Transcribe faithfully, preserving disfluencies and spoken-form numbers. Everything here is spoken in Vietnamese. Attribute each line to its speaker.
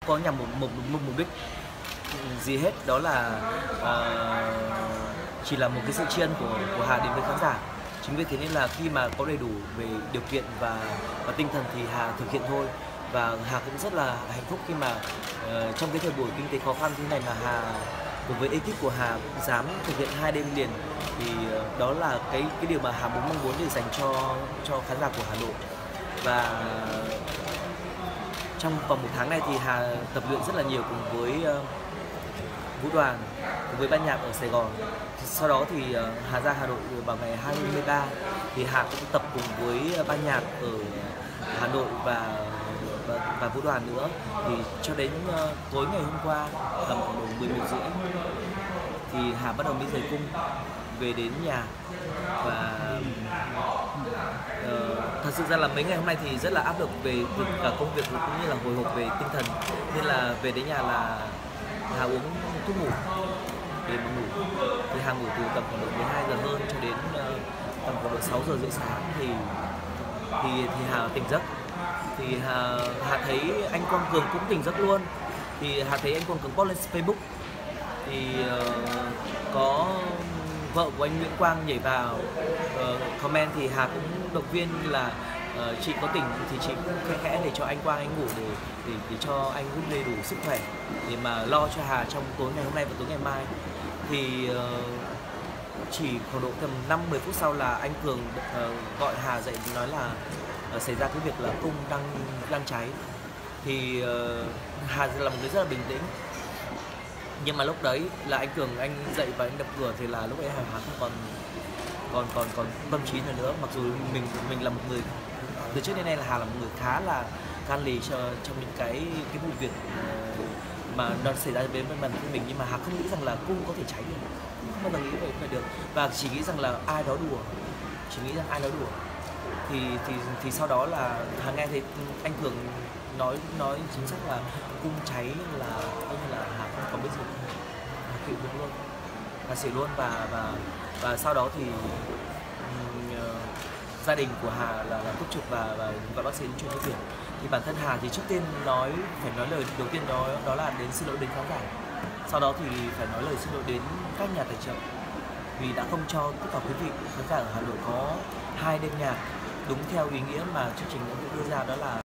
Speaker 1: có nhằm một một một mục đích gì hết, đó là uh, chỉ là một cái sự tri ân của của Hà đến với khán giả. Chính vì thế nên là khi mà có đầy đủ về điều kiện và và tinh thần thì Hà thực hiện thôi. Và Hà cũng rất là hạnh phúc khi mà uh, trong cái thời buổi kinh tế khó khăn thế này mà Hà cùng với ekip của Hà dám thực hiện hai đêm liền, thì uh, đó là cái cái điều mà Hà muốn mong muốn để dành cho cho khán giả của Hà Nội. Và trong vòng một tháng này thì Hà tập luyện rất là nhiều cùng với uh, vũ đoàn, cùng với ban nhạc ở Sài Gòn. Sau đó thì uh, Hà ra Hà Nội vào ngày hai mươi ba thì Hà cũng tập cùng với ban nhạc ở Hà Nội và và, và vũ đoàn nữa. Thì cho đến uh, tối ngày hôm qua tầm khoảng độ mười một rưỡi thì Hà bắt đầu mới rời cung về đến nhà. Và uh, thật sự ra là mấy ngày hôm nay thì rất là áp lực về cả công việc cũng như là hồi hộp về tinh thần, nên là về đến nhà là Hà uống thuốc ngủ để mà ngủ. Thì Hà ngủ từ tầm khoảng độ mười hai giờ hơn cho đến uh, tầm khoảng độ sáu giờ rưỡi sáng thì thì thì Hà tỉnh giấc. Thì Hà, Hà thấy anh Quang Cường cũng tỉnh giấc luôn. Thì Hà thấy anh Quang Cường post lên Facebook thì uh, có vợ của anh Nguyễn Quang nhảy vào uh, comment, thì Hà cũng động viên là uh, chị có tỉnh thì chị cũng khẽ khẽ để cho anh Quang anh ngủ để để, để cho anh cũng đầy đủ sức khỏe để mà lo cho Hà trong tối ngày hôm nay và tối ngày mai. Thì uh, chỉ khoảng độ tầm năm mười phút sau là anh Cường uh, gọi Hà dậy nói là uh, xảy ra cái việc là cung đang đang cháy. Thì uh, Hà là một người rất là bình tĩnh, nhưng mà lúc đấy là anh Cường anh dậy và anh đập cửa thì là lúc ấy Hà không còn còn còn còn tâm trí nữa nữa. Mặc dù mình mình là một người từ trước đến nay là Hà là một người khá là gan lì cho trong những cái cái vụ việc mà nó xảy ra với bản thân mình, nhưng mà Hà không nghĩ rằng là cung có thể cháy được, không bao giờ nghĩ vậy phải được, và chỉ nghĩ rằng là ai đó đùa, chỉ nghĩ rằng ai đó đùa. Thì thì thì sau đó là Hà nghe thấy anh Cường nói nói chính xác là cung cháy là coi như là Hà không có biết gì, Hà chịu luôn, Hà xỉu luôn. Và và và sau đó thì um, uh, gia đình của Hà là, là túc trực và và gọi bác sĩ đến chuyên cấp viện. Thì bản thân Hà thì trước tiên nói phải nói lời đầu tiên đó đó là đến xin lỗi đến khán giả, sau đó thì phải nói lời xin lỗi đến các nhà tài trợ vì đã không cho tất cả quý vị khán giả ở Hà Nội có hai đêm nhạc đúng theo ý nghĩa mà chương trình đã đưa ra, đó là